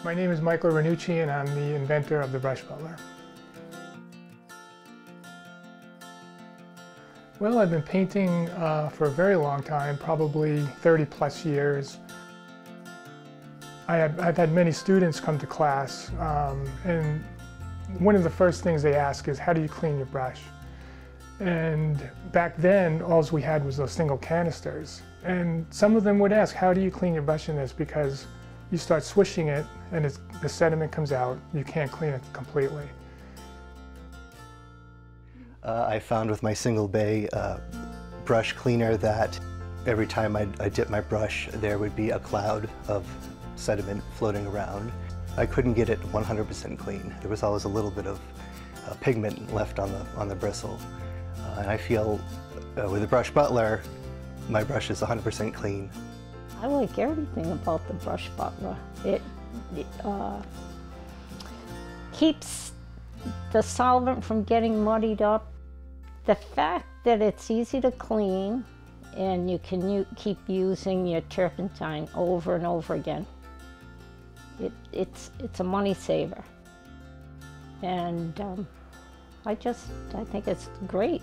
My name is Michael Ranucci and I'm the inventor of the Brush Butler. Well, I've been painting for a very long time, probably 30 plus years. I've had many students come to class and one of the first things they ask is, how do you clean your brush? And back then, all we had was those single canisters. And some of them would ask, how do you clean your brush in this? Because you start swishing it and the sediment comes out. You can't clean it completely. I found with my single bay brush cleaner that every time I dip my brush, there would be a cloud of sediment floating around. I couldn't get it 100% clean. There was always a little bit of pigment left on the bristle. And I feel with the Brush Butler, my brush is 100% clean. I like everything about the Brush Butler. It keeps the solvent from getting muddied up. The fact that it's easy to clean and you can keep using your turpentine over and over again. It's a money saver. And I think it's great.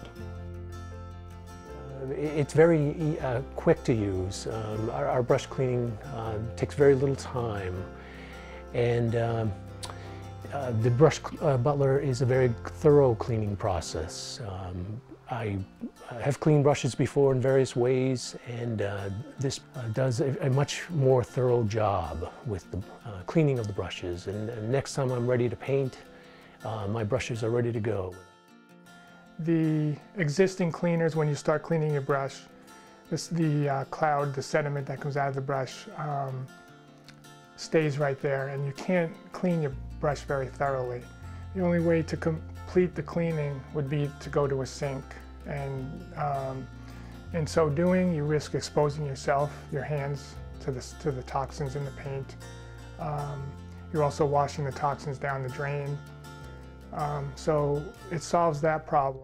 It's very quick to use. Our brush cleaning takes very little time. And the Brush Butler is a very thorough cleaning process. I have cleaned brushes before in various ways, and this does a much more thorough job with the cleaning of the brushes. And next time I'm ready to paint, my brushes are ready to go. The existing cleaners, when you start cleaning your brush, the cloud, the sediment that comes out of the brush stays right there, and you can't clean your brush very thoroughly. The only way to complete the cleaning would be to go to a sink, and in so doing, you risk exposing yourself, your hands, to the toxins in the paint. You're also washing the toxins down the drain. So it solves that problem.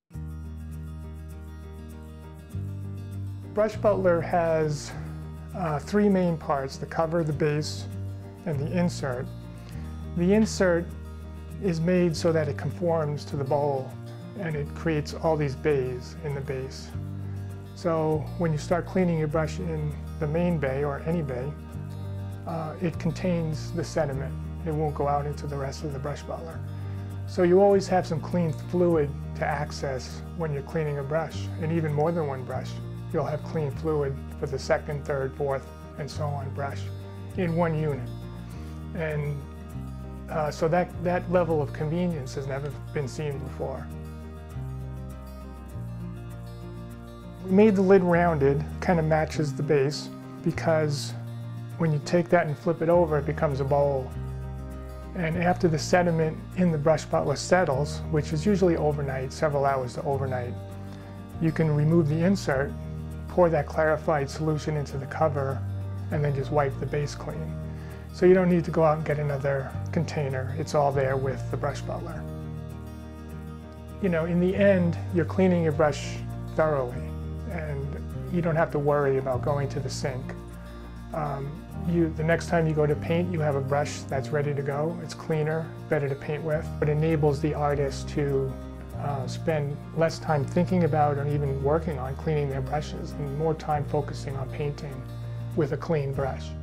Brush Butler has three main parts: the cover, the base, and the insert. The insert is made so that it conforms to the bowl, and it creates all these bays in the base. So when you start cleaning your brush in the main bay, or any bay, it contains the sediment. It won't go out into the rest of the Brush Butler. So you always have some clean fluid to access when you're cleaning a brush, and even more than one brush. You'll have clean fluid for the second, third, fourth, and so on brush in one unit. And so that level of convenience has never been seen before. We made the lid rounded, kind of matches the base, because when you take that and flip it over, it becomes a bowl. And after the sediment in the Brush Butler settles, which is usually overnight, several hours to overnight, you can remove the insert, pour that clarified solution into the cover, and then just wipe the base clean. So you don't need to go out and get another container. It's all there with the Brush Butler. You know, in the end, you're cleaning your brush thoroughly, and you don't have to worry about going to the sink. The next time you go to paint, you have a brush that's ready to go. It's cleaner, better to paint with. It enables the artist to spend less time thinking about or even working on cleaning their brushes, and more time focusing on painting with a clean brush.